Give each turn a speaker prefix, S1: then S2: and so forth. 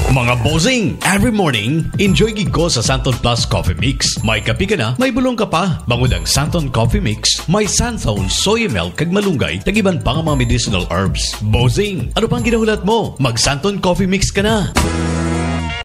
S1: Mga bossing, every morning, enjoy gig ko sa Xanthone Plus Coffee Mix. May kape ka na, may bulong ka pa. Bangod ang Xanthone Coffee Mix, may Xanthone, soy milk, kag malunggay, tagiban pa nga mga medicinal herbs. Bossing, ano pang ginahulat mo? Mag Xanthone Coffee Mix ka na.